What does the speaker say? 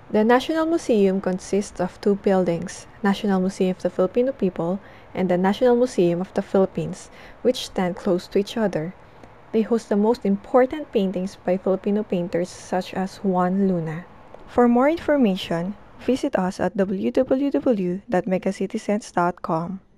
The National Museum consists of two buildings, National Museum of the Filipino People and the National Museum of the Philippines, which stand close to each other. They host the most important paintings by Filipino painters such as Juan Luna. For more information, visit us at www.megacitysens.com.